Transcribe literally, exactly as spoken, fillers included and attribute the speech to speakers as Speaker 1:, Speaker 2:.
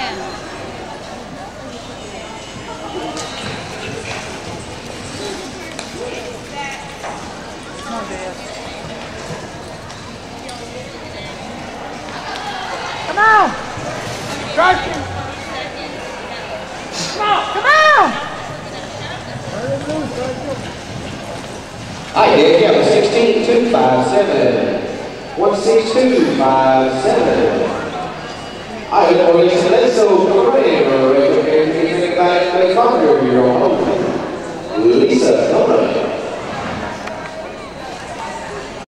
Speaker 1: Come on! Stretch him! Come on! Come on!
Speaker 2: I did, yeah, sixteen two five seven. one six two five seven. I know you said so great, or if you can make your home. Lisa Kona.